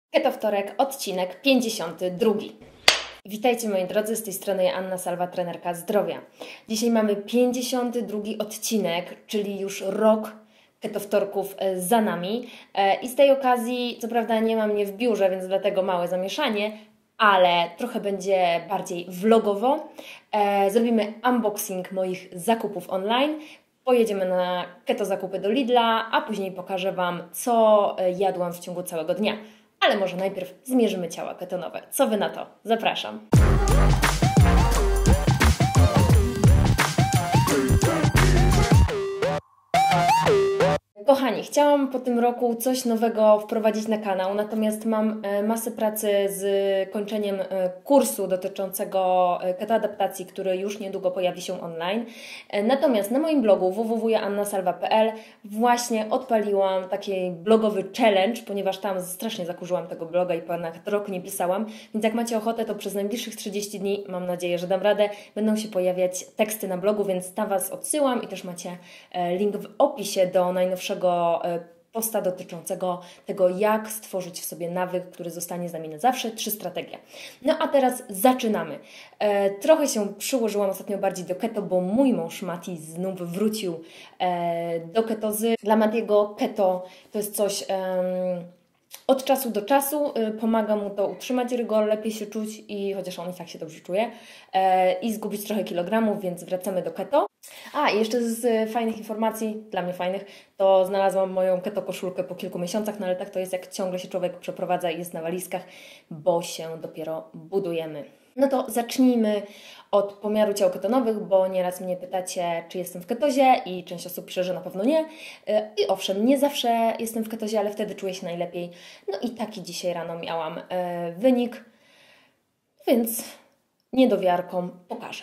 Keto Wtorek, odcinek 52. Witajcie moi drodzy, z tej strony Anna Salwa, trenerka zdrowia. Dzisiaj mamy 52 odcinek, czyli już rok Keto Wtorków za nami. I z tej okazji, co prawda nie mam mnie w biurze, więc dlatego małe zamieszanie, ale trochę będzie bardziej vlogowo. Zrobimy unboxing moich zakupów online. Pojedziemy na keto zakupy do Lidla, a później pokażę Wam, co jadłam w ciągu całego dnia. Ale może najpierw zmierzymy ciała ketonowe. Co Wy na to? Zapraszam. Kochani, chciałam po tym roku coś nowego wprowadzić na kanał, natomiast mam masę pracy z kończeniem kursu dotyczącego ketoadaptacji, który już niedługo pojawi się online. Natomiast na moim blogu www.annasalwa.pl właśnie odpaliłam taki blogowy challenge, ponieważ tam strasznie zakurzyłam tego bloga i ponad rok nie pisałam, więc jak macie ochotę, to przez najbliższych 30 dni, mam nadzieję, że dam radę, będą się pojawiać teksty na blogu, więc tam Was odsyłam i też macie link w opisie do najnowszego posta dotyczącego tego, jak stworzyć w sobie nawyk, który zostanie z nami na zawsze, 3 strategie. No a teraz zaczynamy. Trochę się przyłożyłam ostatnio bardziej do keto, bo mój mąż Mati znów wrócił do ketozy. Dla Matiego keto to jest coś od czasu do czasu, pomaga mu to utrzymać rygor, lepiej się czuć i chociaż on i tak się dobrze czuje i zgubić trochę kilogramów, więc wracamy do keto. A, i jeszcze z fajnych informacji, dla mnie fajnych, to znalazłam moją keto koszulkę po kilku miesiącach, no ale tak to jest, jak ciągle się człowiek przeprowadza i jest na walizkach, bo się dopiero budujemy. No to zacznijmy od pomiaru ciał ketonowych, bo nieraz mnie pytacie, czy jestem w ketozie i część osób pisze, że na pewno nie. I owszem, nie zawsze jestem w ketozie, ale wtedy czuję się najlepiej. No i taki dzisiaj rano miałam wynik, więc niedowiarkom pokażę.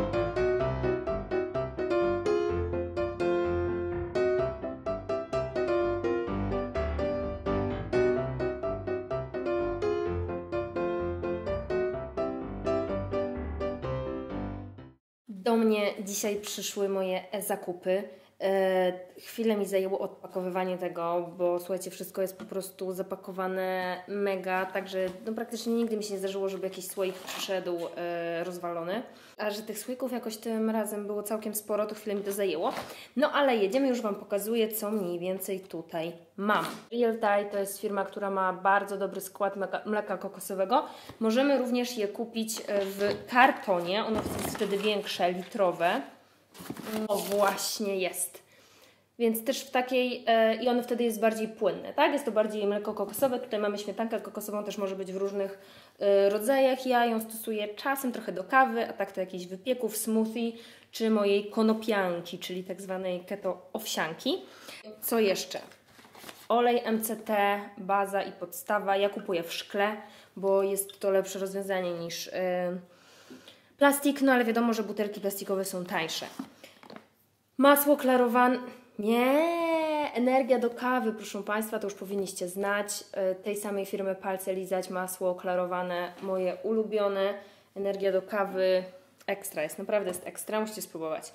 Do mnie dzisiaj przyszły moje zakupy. Chwilę mi zajęło odpakowywanie tego, bo słuchajcie, wszystko jest po prostu zapakowane mega, także no, praktycznie nigdy mi się nie zdarzyło, żeby jakiś słoik przyszedł rozwalony. A że tych słoików jakoś tym razem było całkiem sporo, to chwilę mi to zajęło. No ale jedziemy, już Wam pokazuję, co mniej więcej tutaj mam. Real Thai to jest firma, która ma bardzo dobry skład mleka kokosowego. Możemy również je kupić w kartonie, ono jest wtedy większe, litrowe. No właśnie jest. Więc też w takiej, i ono wtedy jest bardziej płynne, tak? Jest to bardziej mleko kokosowe. Tutaj mamy śmietankę kokosową, też może być w różnych rodzajach. Ja ją stosuję czasem trochę do kawy, a tak to jakichś wypieków, smoothie, czy mojej konopianki, czyli tak zwanej keto owsianki. Co jeszcze? Olej MCT, baza i podstawa. Ja kupuję w szkle, bo jest to lepsze rozwiązanie niż plastik, no ale wiadomo, że butelki plastikowe są tańsze. Masło klarowane. Nie, energia do kawy, proszę Państwa, to już powinniście znać. Tej samej firmy palce lizać, masło klarowane, moje ulubione. Energia do kawy, ekstra jest, naprawdę jest ekstra, musicie spróbować.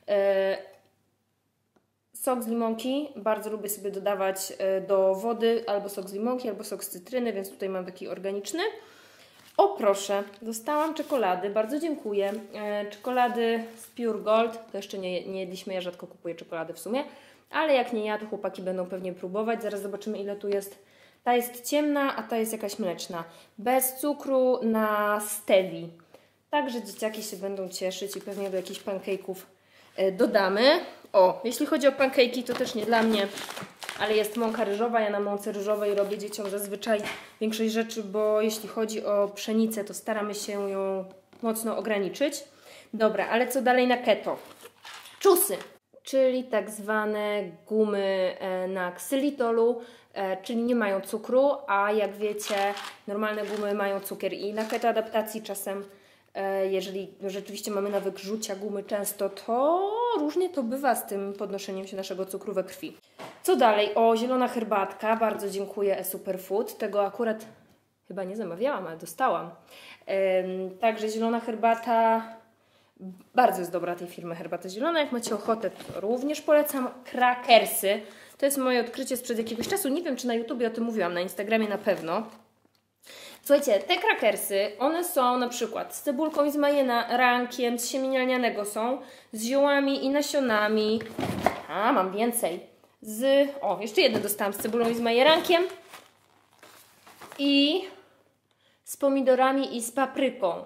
Sok z limonki, bardzo lubię sobie dodawać do wody albo sok z limonki, albo sok z cytryny, więc tutaj mam taki organiczny. O proszę, dostałam czekolady, bardzo dziękuję. Czekolady z Pure Gold, to jeszcze nie jedliśmy, ja rzadko kupuję czekolady w sumie, ale jak nie ja, to chłopaki będą pewnie próbować. Zaraz zobaczymy, ile tu jest. Ta jest ciemna, a ta jest jakaś mleczna. Bez cukru na stevii. Także dzieciaki się będą cieszyć i pewnie do jakichś pancake'ów dodamy. O, jeśli chodzi o pancake'i, to też nie dla mnie, ale jest mąka ryżowa. Ja na mące ryżowej robię dzieciom zazwyczaj większość rzeczy, bo jeśli chodzi o pszenicę, to staramy się ją mocno ograniczyć. Dobra, ale co dalej na keto? Czusy, czyli tak zwane gumy na ksylitolu, czyli nie mają cukru, a jak wiecie, normalne gumy mają cukier i na ketoadaptacji czasem, jeżeli rzeczywiście mamy nawyk rzucia gumy często, to różnie to bywa z tym podnoszeniem się naszego cukru we krwi. Co dalej? O, zielona herbatka. Bardzo dziękuję Superfood. Tego akurat chyba nie zamawiałam, ale dostałam. Także zielona herbata. Bardzo jest dobra tej firmy herbata zielona. Jak macie ochotę, to również polecam. Krakersy. To jest moje odkrycie sprzed jakiegoś czasu. Nie wiem, czy na YouTubie o tym mówiłam, na Instagramie na pewno. Słuchajcie, te krakersy, one są na przykład z cebulką i z majerankiem, z siemienia lnianego są, z ziołami i nasionami. A, mam więcej. O, jeszcze jedno dostałam z cebulą i z majerankiem. I z pomidorami i z papryką.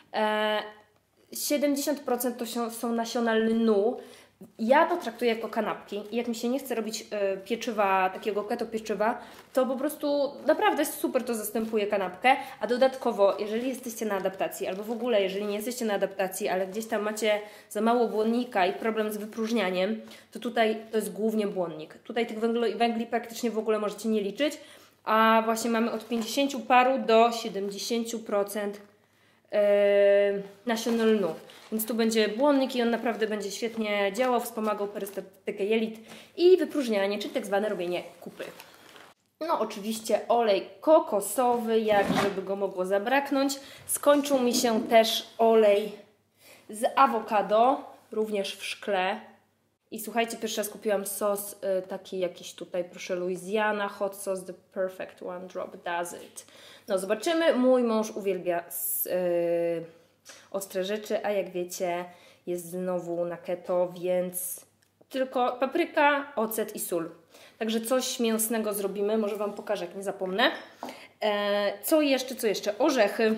70% to są nasiona lnu. Ja to traktuję jako kanapki i jak mi się nie chce robić pieczywa, takiego keto pieczywa, to po prostu naprawdę super to zastępuje kanapkę, a dodatkowo, jeżeli jesteście na adaptacji, albo w ogóle jeżeli nie jesteście na adaptacji, ale gdzieś tam macie za mało błonnika i problem z wypróżnianiem, to tutaj to jest głównie błonnik. Tutaj tych węgli praktycznie w ogóle możecie nie liczyć, a właśnie mamy od 50 paru do 70% nasion lnu. Więc tu będzie błonnik i on naprawdę będzie świetnie działał, wspomagał perystaltykę jelit i wypróżnianie, czyli tak zwane robienie kupy. No oczywiście olej kokosowy, jak żeby go mogło zabraknąć. Skończył mi się też olej z awokado, również w szkle. I słuchajcie, pierwszy raz kupiłam sos taki jakiś tutaj, proszę, Louisiana Hot Sauce, the perfect one drop does it. No zobaczymy, mój mąż uwielbia ostre rzeczy, a jak wiecie jest znowu na keto, więc tylko papryka, ocet i sól. Także coś mięsnego zrobimy, może Wam pokażę, jak nie zapomnę. Co jeszcze? Orzechy,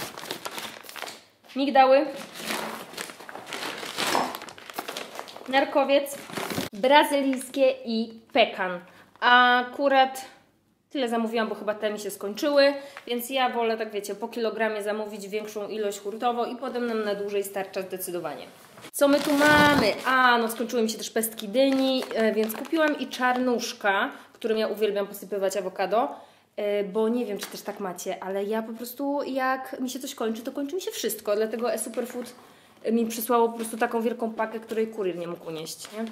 migdały, narkowiec, brazylijskie i pekan. A akurat tyle zamówiłam, bo chyba te mi się skończyły, więc ja wolę, tak wiecie, po kilogramie zamówić większą ilość hurtowo i potem nam na dłużej starcza zdecydowanie. Co my tu mamy? No skończyły mi się też pestki dyni, więc kupiłam i czarnuszka, którym ja uwielbiam posypywać awokado, bo nie wiem, czy też tak macie, ale ja po prostu jak mi się coś kończy, to kończy mi się wszystko, dlatego eSuperfood mi przysłało po prostu taką wielką pakę, której kurier nie mógł unieść, nie?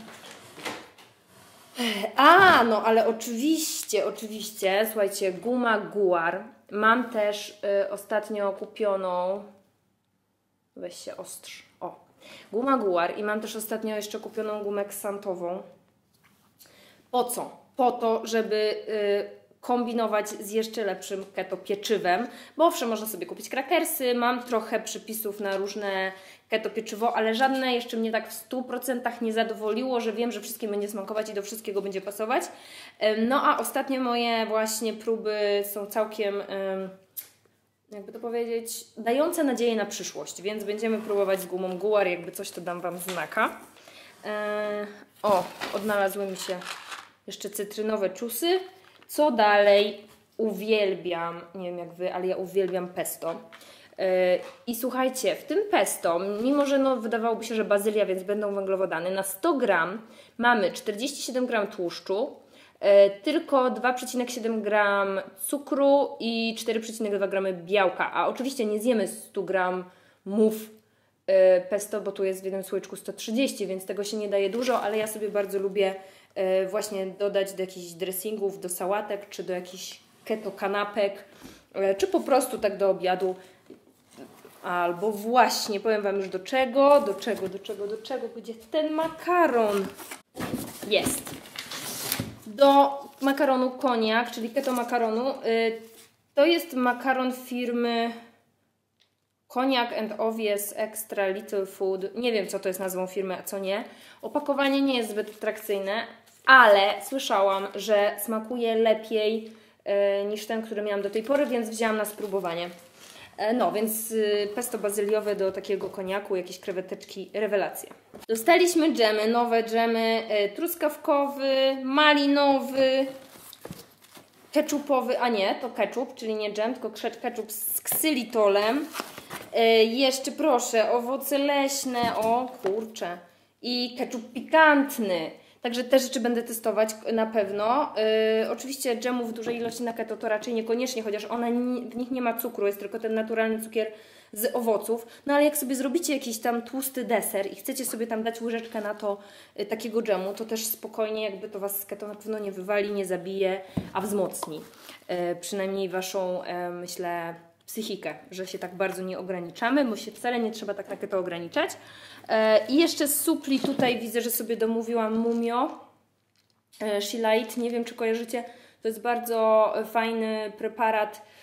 No ale oczywiście, słuchajcie, guma Guar. Mam też ostatnio kupioną, weź się ostrz, guma Guar i mam też ostatnio jeszcze kupioną gumę ksantową. Po co? Po to, żeby kombinować z jeszcze lepszym keto pieczywem, bo owszem, można sobie kupić krakersy, mam trochę przepisów na różne keto pieczywo, ale żadne jeszcze mnie tak w 100% nie zadowoliło, że wiem, że wszystkim będzie smakować i do wszystkiego będzie pasować. No a ostatnie moje właśnie próby są całkiem, jakby to powiedzieć, dające nadzieję na przyszłość, więc będziemy próbować z gumą Guar, jakby coś to dam Wam znaka. Odnalazły mi się jeszcze cytrynowe czusy. Co dalej? Uwielbiam, nie wiem jak Wy, ale ja uwielbiam pesto. I słuchajcie, w tym pesto, mimo że wydawałoby się, że bazylia, więc będą węglowodany, na 100 gram mamy 47 gram tłuszczu, tylko 2,7 gram cukru i 4,2 gramy białka. A oczywiście nie zjemy 100 gram pesto, bo tu jest w jednym słoiczku 130, więc tego się nie daje dużo, ale ja sobie bardzo lubię właśnie dodać do jakichś dressingów, do sałatek, czy do jakichś keto kanapek, czy po prostu tak do obiadu. Albo właśnie, powiem Wam już do czego, gdzie ten makaron jest. Do makaronu koniak, czyli keto makaronu, to jest makaron firmy Koniak and Obvious Extra Little Food. Nie wiem, co to jest nazwą firmy, a co nie. Opakowanie nie jest zbyt atrakcyjne, ale słyszałam, że smakuje lepiej niż ten, który miałam do tej pory, więc wzięłam na spróbowanie. Więc pesto bazyliowe do takiego koniaku, jakieś kreweteczki, rewelacja. Dostaliśmy dżemy, nowe dżemy, truskawkowy, malinowy, ketchupowy, a nie, to ketchup, czyli nie dżem, tylko ketchup z ksylitolem. Jeszcze proszę, owoce leśne, o kurczę, i ketchup pikantny. Także te rzeczy będę testować na pewno. Oczywiście dżemów w dużej ilości na keto to raczej niekoniecznie, chociaż w nich nie ma cukru, jest tylko ten naturalny cukier z owoców. No ale jak sobie zrobicie jakiś tam tłusty deser i chcecie sobie tam dać łyżeczkę na to takiego dżemu, to też spokojnie jakby to Was z keto na pewno nie wywali, nie zabije, a wzmocni. Przynajmniej Waszą, myślę, psychikę, że się tak bardzo nie ograniczamy, bo się wcale nie trzeba tak na keto ograniczać. I jeszcze z supli tutaj widzę, że sobie domówiłam Mumio Shilait. Nie wiem, czy kojarzycie. To jest bardzo fajny preparat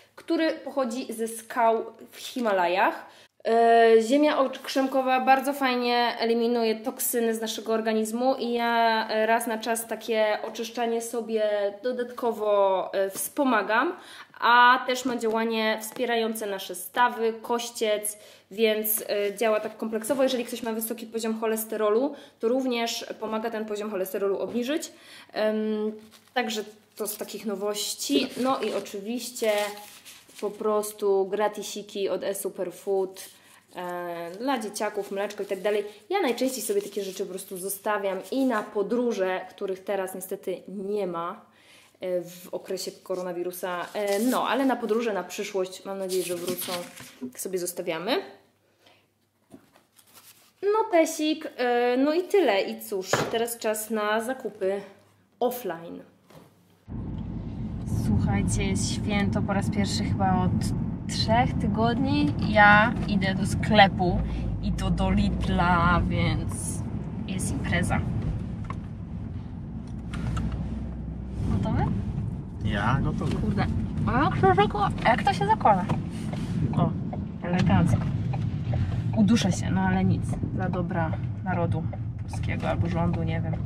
który pochodzi ze skał w Himalajach. Ziemia okrzemkowa bardzo fajnie eliminuje toksyny z naszego organizmu i ja raz na czas takie oczyszczanie sobie dodatkowo wspomagam, a też ma działanie wspierające nasze stawy, kościec, więc działa tak kompleksowo. Jeżeli ktoś ma wysoki poziom cholesterolu, to również pomaga ten poziom cholesterolu obniżyć. Także to z takich nowości. No i oczywiście po prostu gratisiki od eSuperfood dla dzieciaków, mleczko i tak dalej. Ja najczęściej sobie takie rzeczy po prostu zostawiam i na podróże, których teraz niestety nie ma w okresie koronawirusa, no ale na podróże na przyszłość, mam nadzieję, że wrócą, sobie zostawiamy. Notesik, no i tyle. I cóż, teraz czas na zakupy offline. Słuchajcie, jest święto po raz pierwszy chyba od 3 tygodni. Ja idę do sklepu i to do Lidla, więc jest impreza. Gotowy? Ja gotowy. Kurde, jak to się zakłada? O, elegancko. Uduszę się, no ale nic. Dla dobra narodu polskiego albo rządu, nie wiem.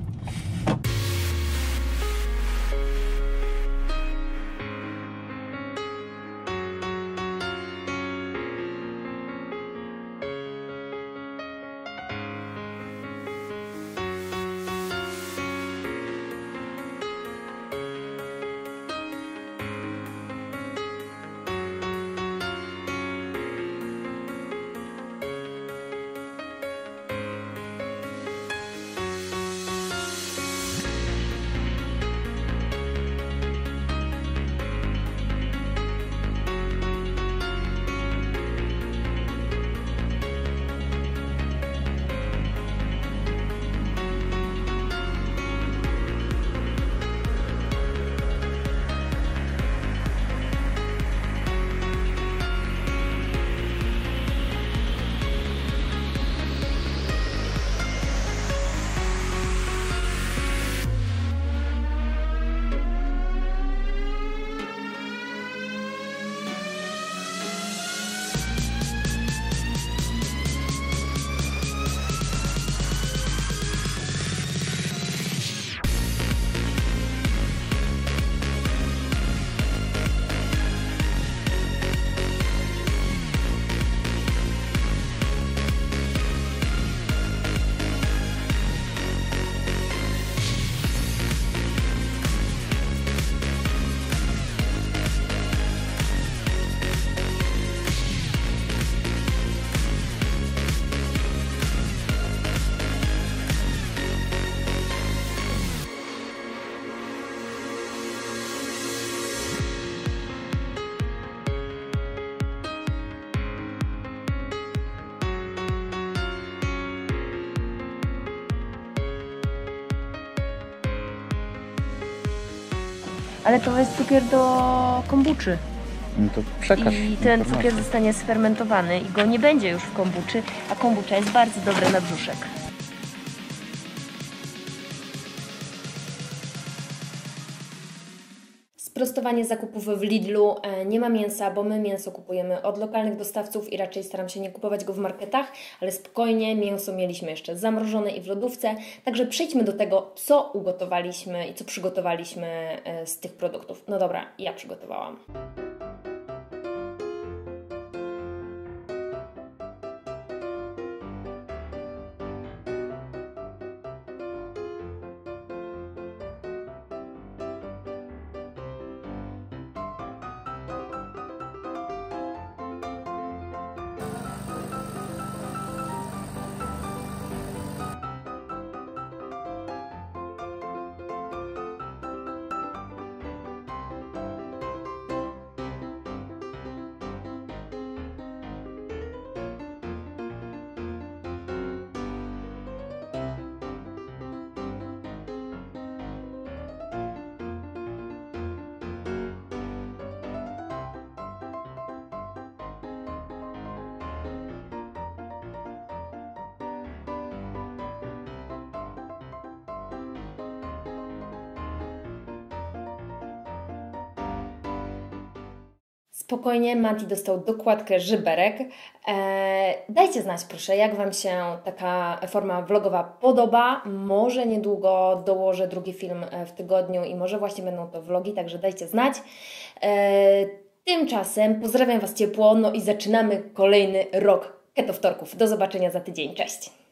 Ale to jest cukier do kombuczy. No to przekaż I ten informację. cukier zostanie sfermentowany i go nie będzie już w kombuczy, a kombucza jest bardzo dobra na brzuszek. Sprostowanie zakupów w Lidlu. Nie ma mięsa, bo my mięso kupujemy od lokalnych dostawców i raczej staram się nie kupować go w marketach, ale spokojnie, mięso mieliśmy jeszcze zamrożone i w lodówce. Także przejdźmy do tego, co ugotowaliśmy i co przygotowaliśmy z tych produktów. No dobra, ja przygotowałam. Spokojnie, Mati dostał dokładkę żyberek. Dajcie znać proszę, jak Wam się taka forma vlogowa podoba. Może niedługo dołożę drugi film w tygodniu i może właśnie będą to vlogi, także dajcie znać. Tymczasem pozdrawiam Was ciepło, no i zaczynamy kolejny rok Keto Wtorków. Do zobaczenia za tydzień. Cześć!